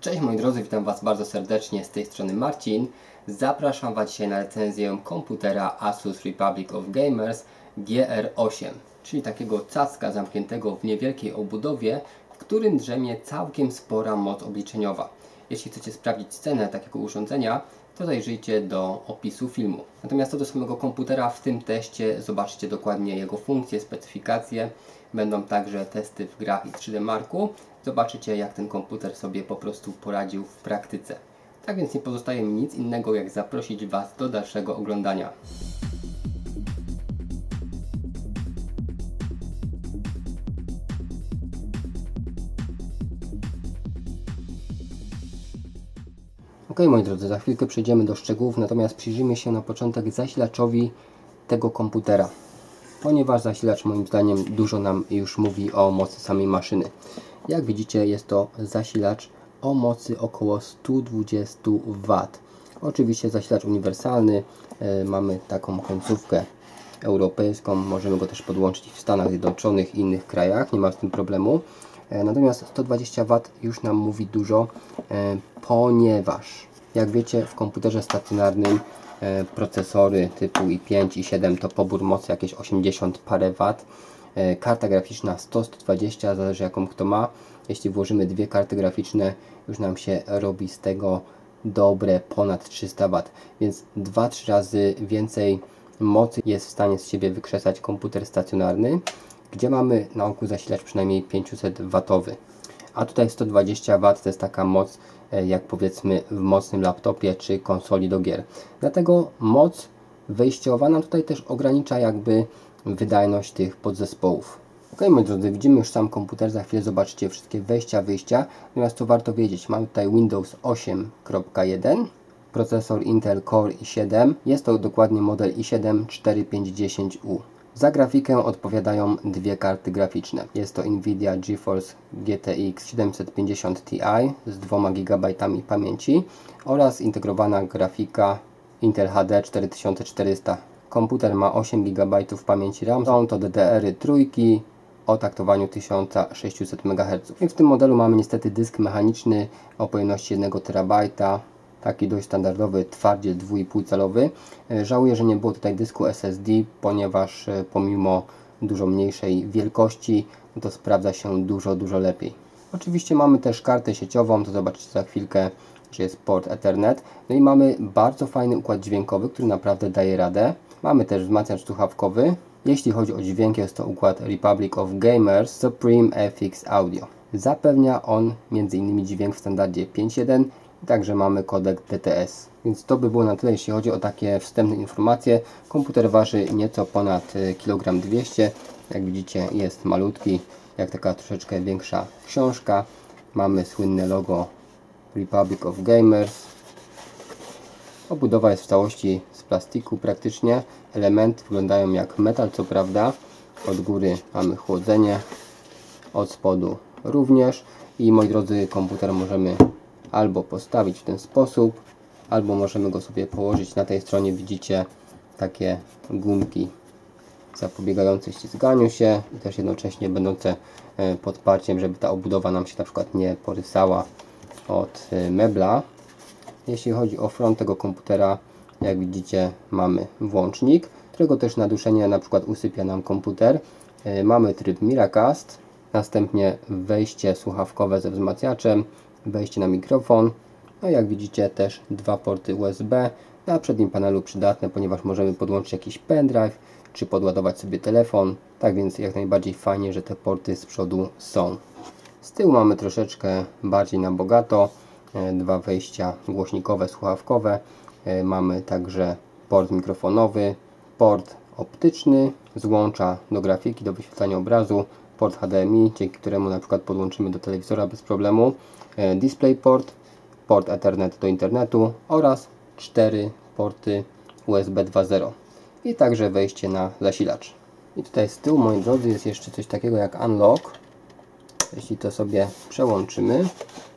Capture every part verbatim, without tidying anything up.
Cześć moi drodzy, witam Was bardzo serdecznie, z tej strony Marcin. Zapraszam Was dzisiaj na recenzję komputera Asus Republic of Gamers G R osiem, czyli takiego cacka zamkniętego w niewielkiej obudowie, w którym drzemie całkiem spora moc obliczeniowa. Jeśli chcecie sprawdzić cenę takiego urządzenia, to zajrzyjcie do opisu filmu. Natomiast co do samego komputera, w tym teście zobaczcie dokładnie jego funkcje, specyfikacje. Będą także testy w grach i trzy D Marku. Zobaczycie, jak ten komputer sobie po prostu poradził w praktyce. Tak więc nie pozostaje mi nic innego, jak zaprosić Was do dalszego oglądania. Ok, moi drodzy, za chwilkę przejdziemy do szczegółów, natomiast przyjrzyjmy się na początek zasilaczowi tego komputera, ponieważ zasilacz moim zdaniem dużo nam już mówi o mocy samej maszyny. Jak widzicie, jest to zasilacz o mocy około stu dwudziestu watów. Oczywiście zasilacz uniwersalny, yy, mamy taką końcówkę europejską, możemy go też podłączyć w Stanach Zjednoczonych i innych krajach, nie ma z tym problemu. Yy, natomiast sto dwadzieścia watów już nam mówi dużo, yy, ponieważ jak wiecie, w komputerze stacjonarnym yy, procesory typu i pięć, i siedem to pobór mocy jakieś osiemdziesiąt parę wat. Karta graficzna sto do stu dwudziestu, zależy jaką kto ma. Jeśli włożymy dwie karty graficzne, już nam się robi z tego dobre ponad trzysta watów, więc dwa trzy razy więcej mocy jest w stanie z siebie wykrzesać komputer stacjonarny, gdzie mamy na oku zasilacz przynajmniej pięćset watowy. A tutaj sto dwadzieścia watów to jest taka moc jak powiedzmy w mocnym laptopie czy konsoli do gier. Dlatego moc wejściowa nam tutaj też ogranicza jakby wydajność tych podzespołów. Ok, moi drodzy, widzimy już sam komputer, za chwilę zobaczycie wszystkie wejścia, wyjścia. Natomiast co warto wiedzieć, mamy tutaj Windows osiem kropka jeden, procesor Intel Core i siedem, jest to dokładnie model i siedem cztery pięć dziesięć U. Za grafikę odpowiadają dwie karty graficzne. Jest to Nvidia GeForce G T X siedemset pięćdziesiąt Ti z dwoma gigabajtami pamięci oraz integrowana grafika Intel H D cztery tysiące czterysta. Komputer ma osiem gigabajtów pamięci RAM, są to D D R y trójki o taktowaniu tysiąc sześćset megaherców. I w tym modelu mamy niestety dysk mechaniczny o pojemności jednego terabajta, taki dość standardowy, twardziel dwa i pół calowy. Żałuję, że nie było tutaj dysku S S D, ponieważ pomimo dużo mniejszej wielkości to sprawdza się dużo, dużo lepiej. Oczywiście mamy też kartę sieciową, to zobaczycie za chwilkę, że jest port Ethernet. No i mamy bardzo fajny układ dźwiękowy, który naprawdę daje radę. Mamy też wzmacniacz słuchawkowy. Jeśli chodzi o dźwięk, jest to układ Republic of Gamers Supreme F X Audio. Zapewnia on między innymi dźwięk w standardzie pięć jeden i także mamy kodek D T S. Więc to by było na tyle, jeśli chodzi o takie wstępne informacje. Komputer waży nieco ponad kilogram dwieście. Jak widzicie, jest malutki, jak taka troszeczkę większa książka. Mamy słynne logo Republic of Gamers. Obudowa jest w całości z plastiku praktycznie. Elementy wyglądają jak metal, co prawda. Od góry mamy chłodzenie, od spodu również. I moi drodzy, komputer możemy albo postawić w ten sposób, albo możemy go sobie położyć. Na tej stronie widzicie takie gumki zapobiegające ślizganiu się i też jednocześnie będące podparciem, żeby ta obudowa nam się na przykład nie porysała od mebla. Jeśli chodzi o front tego komputera, jak widzicie, mamy włącznik, którego też na duszenie na przykład usypia nam komputer. Mamy tryb Miracast, następnie wejście słuchawkowe ze wzmacniaczem, wejście na mikrofon. No jak widzicie, też dwa porty U S B. Na przednim panelu przydatne, ponieważ możemy podłączyć jakiś pendrive, czy podładować sobie telefon. Tak więc jak najbardziej fajnie, że te porty z przodu są. Z tyłu mamy troszeczkę bardziej na bogato. Dwa wejścia głośnikowe, słuchawkowe. Mamy także port mikrofonowy, port optyczny, złącza do grafiki, do wyświetlania obrazu, port H D M I, dzięki któremu na przykład podłączymy do telewizora bez problemu, DisplayPort, port Ethernet do internetu oraz cztery porty U S B dwa zero i także wejście na zasilacz. I tutaj z tyłu, moi drodzy, jest jeszcze coś takiego jak Unlock. Jeśli to sobie przełączymy,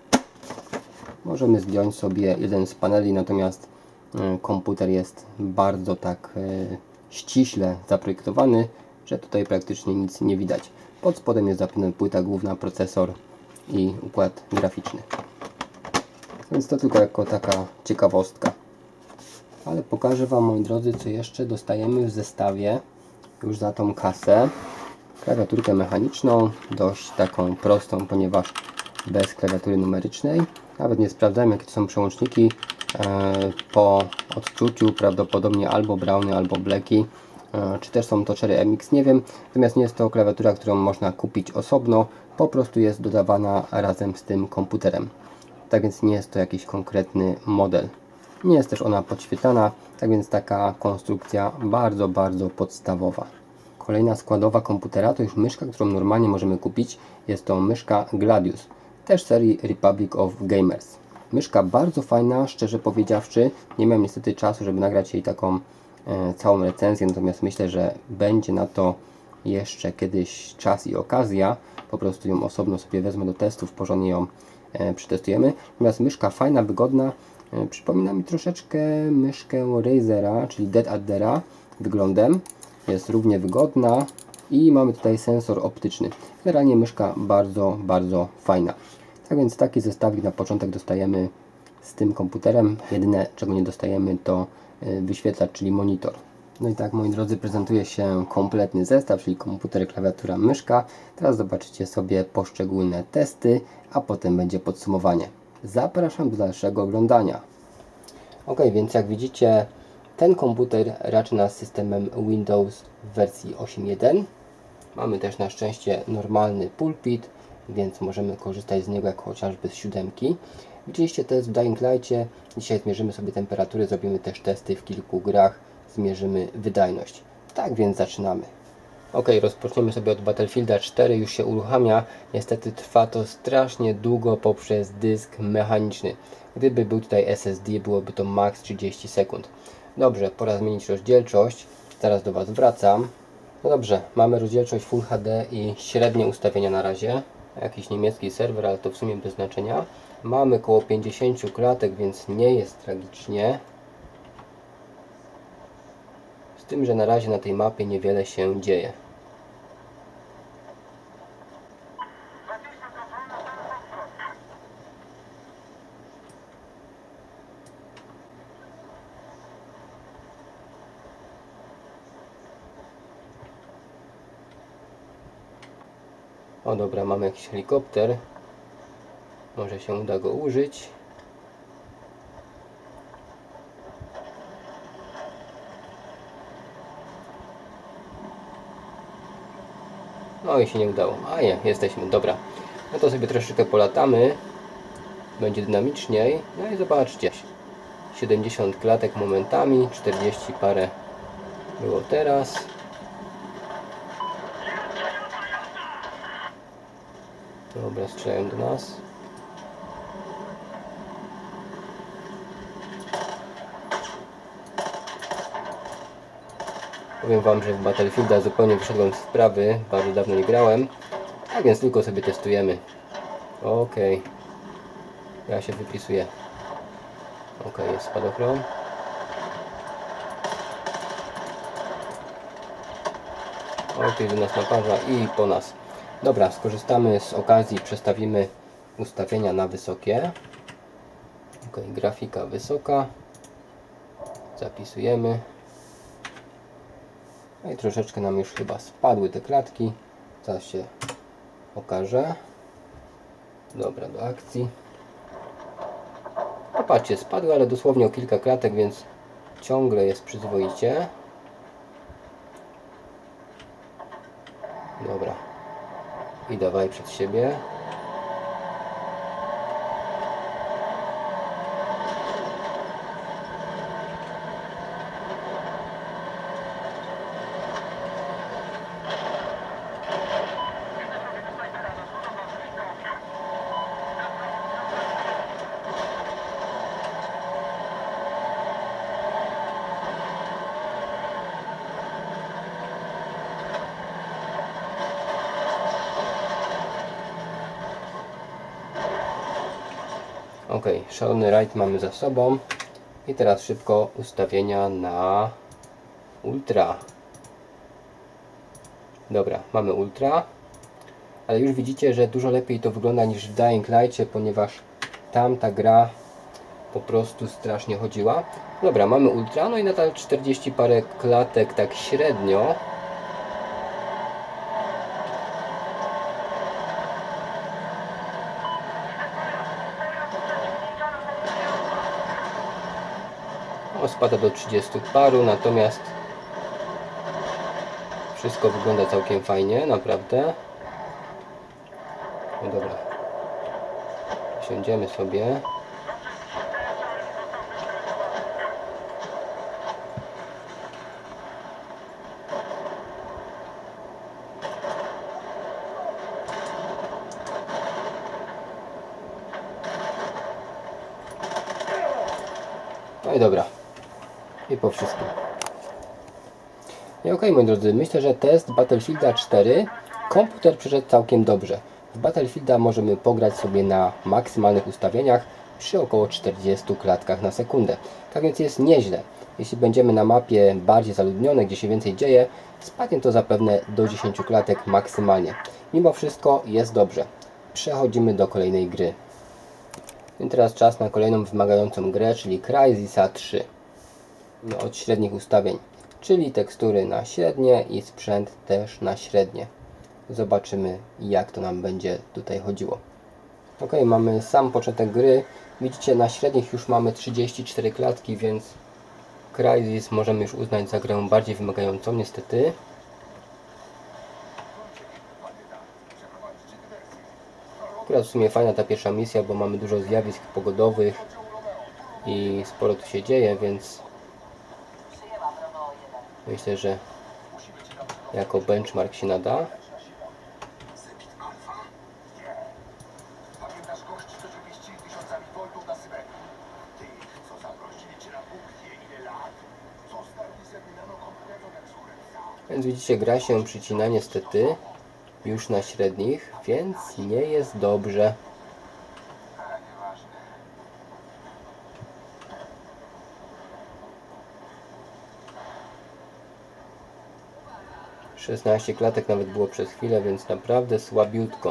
możemy zdjąć sobie jeden z paneli, natomiast komputer jest bardzo tak ściśle zaprojektowany, że tutaj praktycznie nic nie widać. Pod spodem jest zapewne płyta główna, procesor i układ graficzny. Więc to tylko jako taka ciekawostka. Ale pokażę Wam, moi drodzy, co jeszcze dostajemy w zestawie już za tą kasę. Klawiaturkę mechaniczną, dość taką prostą, ponieważ bez klawiatury numerycznej. Nawet nie sprawdzałem, jakie to są przełączniki. Po odczuciu prawdopodobnie albo Browny, albo Blacki, czy też są to Cherry M X, nie wiem. Natomiast nie jest to klawiatura, którą można kupić osobno, po prostu jest dodawana razem z tym komputerem. Tak więc nie jest to jakiś konkretny model. Nie jest też ona podświetlana, tak więc taka konstrukcja bardzo, bardzo podstawowa. Kolejna składowa komputera to już myszka, którą normalnie możemy kupić. Jest to myszka Gladius, też serii Republic of Gamers. Myszka bardzo fajna, szczerze powiedziawszy. Nie miałem niestety czasu, żeby nagrać jej taką e, całą recenzję, natomiast myślę, że będzie na to jeszcze kiedyś czas i okazja. Po prostu ją osobno sobie wezmę do testów, porządnie ją e, przetestujemy. Natomiast myszka fajna, wygodna. E, przypomina mi troszeczkę myszkę Razera, czyli Dead Addera wyglądem. Jest równie wygodna i mamy tutaj sensor optyczny. Generalnie myszka bardzo, bardzo fajna. Tak więc taki zestawik na początek dostajemy z tym komputerem. Jedyne, czego nie dostajemy, to wyświetlacz, czyli monitor. No i tak, moi drodzy, prezentuje się kompletny zestaw, czyli komputer, klawiatura, myszka. Teraz zobaczycie sobie poszczególne testy, a potem będzie podsumowanie. Zapraszam do dalszego oglądania. Ok, więc jak widzicie, ten komputer raczy nas systemem Windows w wersji osiem jeden. Mamy też na szczęście normalny pulpit, więc możemy korzystać z niego jak chociażby z siódemki. Widzieliście test w Dying Light'cie. Dzisiaj zmierzymy sobie temperatury, zrobimy też testy w kilku grach, zmierzymy wydajność. Tak więc zaczynamy. Ok, rozpoczniemy sobie od Battlefielda cztery, już się uruchamia. Niestety trwa to strasznie długo poprzez dysk mechaniczny. Gdyby był tutaj S S D, byłoby to max trzydzieści sekund. Dobrze, pora zmienić rozdzielczość. Zaraz do Was wracam. No dobrze, mamy rozdzielczość Full H D i średnie ustawienia na razie. Jakiś niemiecki serwer, ale to w sumie bez znaczenia. Mamy około pięćdziesiąt klatek, więc nie jest tragicznie. Z tym, że na razie na tej mapie niewiele się dzieje. O dobra, mamy jakiś helikopter. Może się uda go użyć. No i się nie udało. A nie, jesteśmy, dobra. No to sobie troszeczkę polatamy. Będzie dynamiczniej. No i zobaczcie. siedemdziesiąt klatek momentami, czterdzieści parę było teraz. Dobra, strzelają do nas. Powiem Wam, że w Battlefielda zupełnie wyszedłem z wprawy, bardzo dawno nie grałem, a więc tylko sobie testujemy. Ok, ja się wypisuję. Ok, jest spadochron. Ok, do nas naparza i po nas. Dobra, skorzystamy z okazji, przestawimy ustawienia na wysokie. Ok, grafika wysoka. Zapisujemy. No i troszeczkę nam już chyba spadły te klatki. Zaraz się okaże. Dobra, do akcji. No patrzcie, spadły, ale dosłownie o kilka klatek, więc ciągle jest przyzwoicie. Dobra. I dawaj przed siebie. Ok, szalony rajd mamy za sobą i teraz szybko ustawienia na ultra. Dobra, mamy ultra, ale już widzicie, że dużo lepiej to wygląda niż w Dying Light'cie, ponieważ tam ta gra po prostu strasznie chodziła. Dobra, mamy ultra, no i nadal czterdzieści parę klatek tak średnio. O, spada do trzydziestu paru, natomiast wszystko wygląda całkiem fajnie, naprawdę. No dobra, siądziemy sobie. No i dobra. I po wszystkim. I ok, moi drodzy, myślę, że test Battlefielda cztery komputer przeszedł całkiem dobrze. W Battlefielda możemy pograć sobie na maksymalnych ustawieniach przy około czterdziestu klatkach na sekundę. Tak więc jest nieźle. Jeśli będziemy na mapie bardziej zaludnionej, gdzie się więcej dzieje, spadnie to zapewne do dziesięciu klatek maksymalnie. Mimo wszystko jest dobrze. Przechodzimy do kolejnej gry. I teraz czas na kolejną wymagającą grę, czyli Crysisa trzy. Od średnich ustawień, czyli tekstury na średnie i sprzęt też na średnie. Zobaczymy, jak to nam będzie tutaj chodziło. Ok, mamy sam początek gry. Widzicie, na średnich już mamy trzydzieści cztery klatki, więc Crysis możemy już uznać za grę bardziej wymagającą, niestety. Akurat w sumie fajna ta pierwsza misja, bo mamy dużo zjawisk pogodowych i sporo tu się dzieje, więc myślę, że jako benchmark się nada. Więc widzicie, gra się przycina niestety już na średnich, więc nie jest dobrze. szesnaście klatek nawet było przez chwilę, więc naprawdę słabiutko.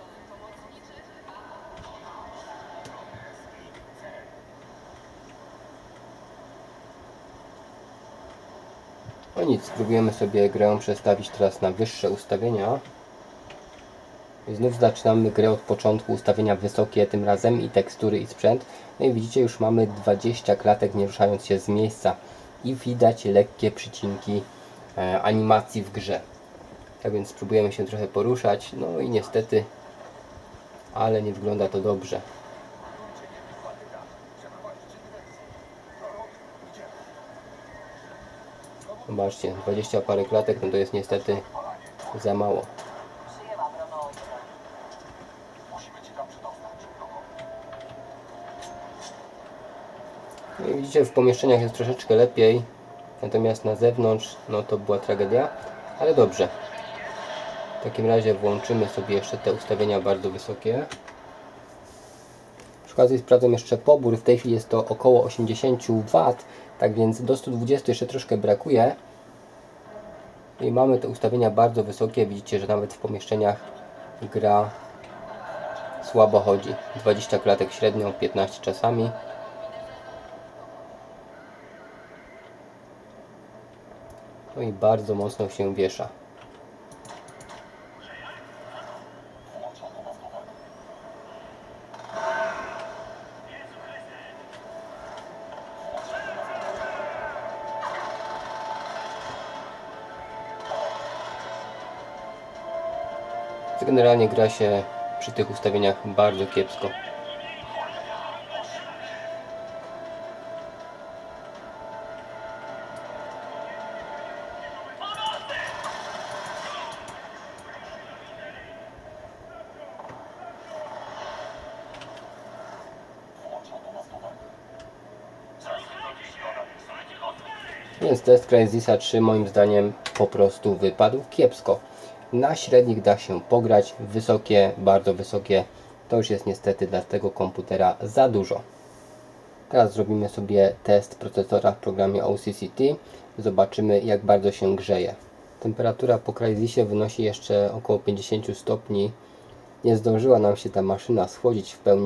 No nic, spróbujemy sobie grę przestawić teraz na wyższe ustawienia. I znów zaczynamy grę od początku, ustawienia wysokie tym razem i tekstury i sprzęt. No i widzicie, już mamy dwadzieścia klatek, nie ruszając się z miejsca. I widać lekkie przycinki e, animacji w grze. Tak więc spróbujemy się trochę poruszać. No i niestety, ale nie wygląda to dobrze. Zobaczcie, dwadzieścia parę klatek, no to jest niestety za mało. No i widzicie, w pomieszczeniach jest troszeczkę lepiej, natomiast na zewnątrz, no to była tragedia, ale dobrze. W takim razie włączymy sobie jeszcze te ustawienia bardzo wysokie. Przy okazji sprawdzam jeszcze pobór, w tej chwili jest to około osiemdziesiąt watów, tak więc do stu dwudziestu jeszcze troszkę brakuje. I mamy te ustawienia bardzo wysokie, widzicie, że nawet w pomieszczeniach gra słabo chodzi. dwadzieścia klatek średnio, piętnaście czasami. No i bardzo mocno się wiesza. Generalnie gra się przy tych ustawieniach bardzo kiepsko. Więc test Crysisa trzy moim zdaniem po prostu wypadł kiepsko. Na średnich da się pograć, wysokie, bardzo wysokie, to już jest niestety dla tego komputera za dużo. Teraz zrobimy sobie test procesora w programie O C C T. Zobaczymy, jak bardzo się grzeje. Temperatura po Crysisie wynosi jeszcze około pięćdziesiąt stopni. Nie zdążyła nam się ta maszyna schłodzić w pełni.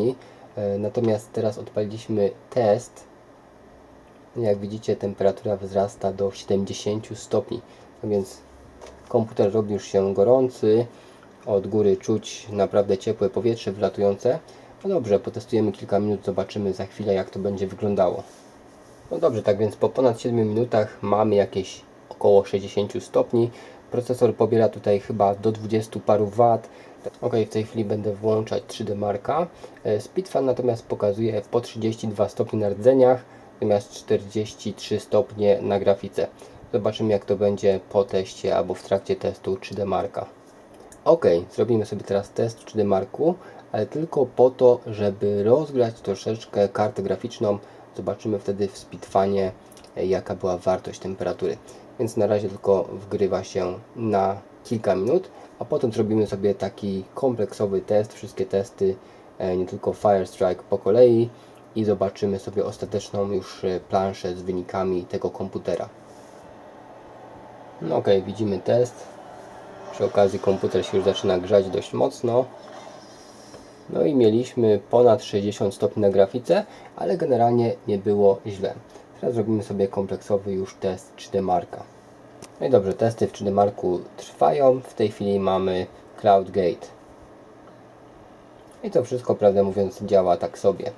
Natomiast teraz odpaliliśmy test. Jak widzicie, temperatura wzrasta do siedemdziesięciu stopni, a więc komputer robi już się gorący. Od góry czuć naprawdę ciepłe powietrze wylatujące. No dobrze, potestujemy kilka minut, zobaczymy za chwilę, jak to będzie wyglądało. No dobrze, tak więc po ponad siedmiu minutach mamy jakieś około sześćdziesiąt stopni. Procesor pobiera tutaj chyba do dwudziestu paru wat. Ok, w tej chwili będę włączać trzy D Marka. Speedfan natomiast pokazuje po trzydzieści dwa stopnie na rdzeniach, natomiast czterdzieści trzy stopnie na grafice. Zobaczymy, jak to będzie po teście albo w trakcie testu trzy D Marka. Ok, zrobimy sobie teraz test w trzy D Marku, ale tylko po to, żeby rozgrać troszeczkę kartę graficzną. Zobaczymy wtedy w Speedfanie, jaka była wartość temperatury. Więc na razie tylko wgrywa się na kilka minut, a potem zrobimy sobie taki kompleksowy test, wszystkie testy, nie tylko Firestrike po kolei, i zobaczymy sobie ostateczną już planszę z wynikami tego komputera. No ok, widzimy test. Przy okazji komputer się już zaczyna grzać dość mocno. No i mieliśmy ponad sześćdziesiąt stopni na grafice, ale generalnie nie było źle. Teraz zrobimy sobie kompleksowy już test trzy D Marka. No i dobrze, testy w trzy D Marku trwają. W tej chwili mamy CloudGate. I to wszystko, prawdę mówiąc, działa tak sobie.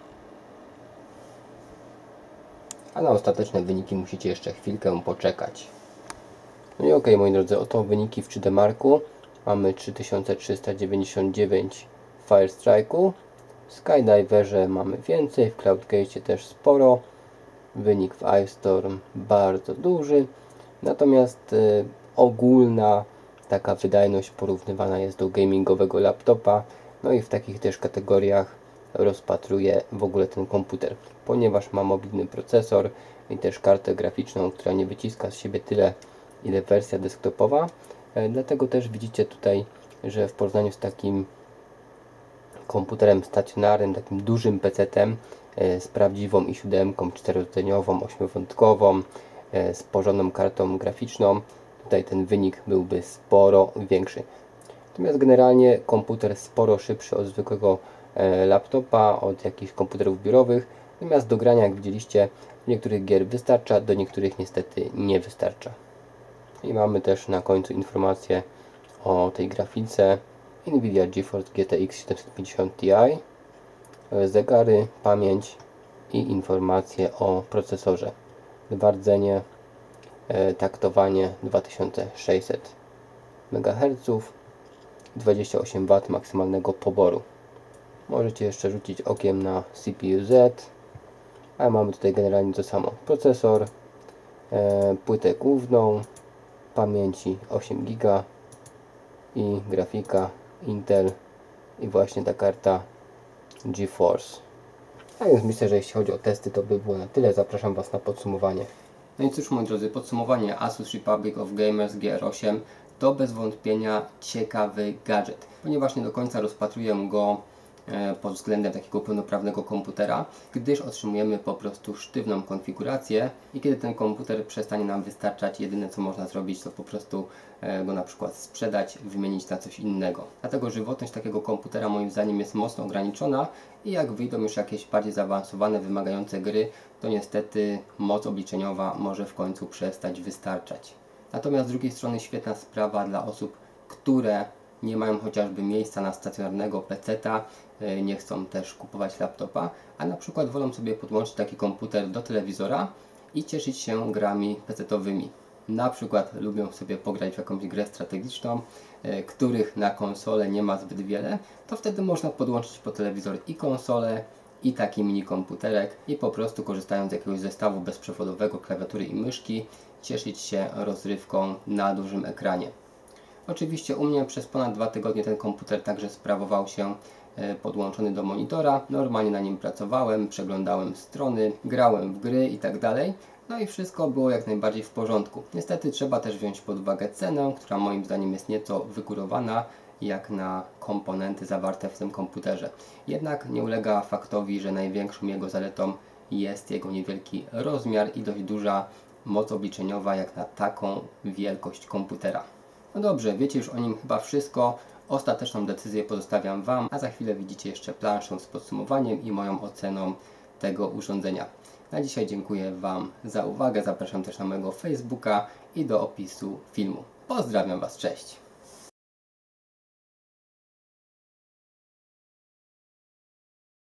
A na ostateczne wyniki musicie jeszcze chwilkę poczekać. No i ok, moi drodzy, oto wyniki w trzy D Marku. Mamy trzy tysiące trzysta dziewięćdziesiąt dziewięć w Firestrike'u. W Skydiverze mamy więcej, w CloudGate też sporo. Wynik w iStorm bardzo duży. Natomiast y, ogólna taka wydajność porównywana jest do gamingowego laptopa. No i w takich też kategoriach rozpatruję w ogóle ten komputer, ponieważ ma mobilny procesor i też kartę graficzną, która nie wyciska z siebie tyle, ile wersja desktopowa. E, dlatego też widzicie tutaj, że w porównaniu z takim komputerem stacjonarnym, takim dużym pecetem e, z prawdziwą i siedem, czterorodzeniową, ośmiowątkową, e, z porządną kartą graficzną, tutaj ten wynik byłby sporo większy. Natomiast generalnie komputer sporo szybszy od zwykłego e, laptopa, od jakichś komputerów biurowych. Natomiast do grania, jak widzieliście, do niektórych gier wystarcza, do niektórych niestety nie wystarcza. I mamy też na końcu informację o tej grafice. Nvidia GeForce G T X siedemset pięćdziesiąt Ti, zegary, pamięć i informacje o procesorze. Dwa rdzenie, e, taktowanie dwa tysiące sześćset megaherców, dwadzieścia osiem watów maksymalnego poboru. Możecie jeszcze rzucić okiem na C P U Z, a mamy tutaj generalnie to samo. Procesor, e, płytę główną, pamięci osiem giga i grafika Intel i właśnie ta karta GeForce. A więc myślę, że jeśli chodzi o testy, to by było na tyle. Zapraszam Was na podsumowanie. No i cóż, moi drodzy, podsumowanie Asus Republic of Gamers G R osiem to bez wątpienia ciekawy gadżet, ponieważ nie do końca rozpatruję go pod względem takiego pełnoprawnego komputera, gdyż otrzymujemy po prostu sztywną konfigurację i kiedy ten komputer przestanie nam wystarczać, jedyne co można zrobić, to po prostu go na przykład sprzedać, wymienić na coś innego. Dlatego żywotność takiego komputera moim zdaniem jest mocno ograniczona i jak wyjdą już jakieś bardziej zaawansowane, wymagające gry, to niestety moc obliczeniowa może w końcu przestać wystarczać. Natomiast z drugiej strony świetna sprawa dla osób, które nie mają chociażby miejsca na stacjonarnego peceta, nie chcą też kupować laptopa, a na przykład wolą sobie podłączyć taki komputer do telewizora i cieszyć się grami pecetowymi. Na przykład lubią sobie pograć w jakąś grę strategiczną, których na konsolę nie ma zbyt wiele, to wtedy można podłączyć po telewizor i konsolę, i taki mini komputerek i po prostu korzystając z jakiegoś zestawu bezprzewodowego, klawiatury i myszki, cieszyć się rozrywką na dużym ekranie. Oczywiście u mnie przez ponad dwa tygodnie ten komputer także sprawował się podłączony do monitora. Normalnie na nim pracowałem, przeglądałem strony, grałem w gry itd. No i wszystko było jak najbardziej w porządku. Niestety trzeba też wziąć pod uwagę cenę, która moim zdaniem jest nieco wygórowana jak na komponenty zawarte w tym komputerze. Jednak nie ulega faktowi, że największą jego zaletą jest jego niewielki rozmiar i dość duża moc obliczeniowa jak na taką wielkość komputera. No dobrze, wiecie już o nim chyba wszystko. Ostateczną decyzję pozostawiam Wam, a za chwilę widzicie jeszcze planszę z podsumowaniem i moją oceną tego urządzenia. Na dzisiaj dziękuję Wam za uwagę, zapraszam też na mojego Facebooka i do opisu filmu. Pozdrawiam Was, cześć!